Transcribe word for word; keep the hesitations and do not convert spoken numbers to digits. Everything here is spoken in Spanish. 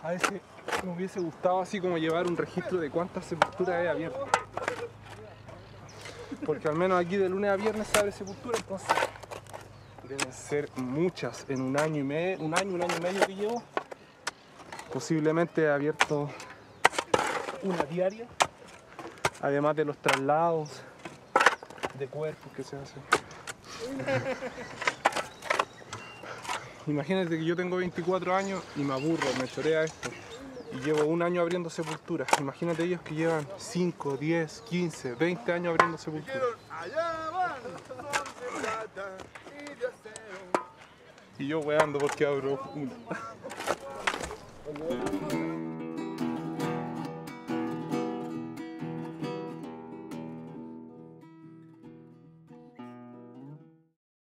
A veces me hubiese gustado así como llevar un registro de cuántas sepulturas he abierto. Porque al menos aquí de lunes a viernes se abre sepultura, entonces deben ser muchas en un año y medio, un año, un año y medio que llevo. Posiblemente he abierto una diaria, además de los traslados de cuerpos que se hacen. Imagínate que yo tengo veinticuatro años y me aburro, me chorea esto. Y llevo un año abriendo sepulturas. Imagínate ellos que llevan cinco, diez, quince, veinte años abriendo sepulturas. Y yo weando porque abro una.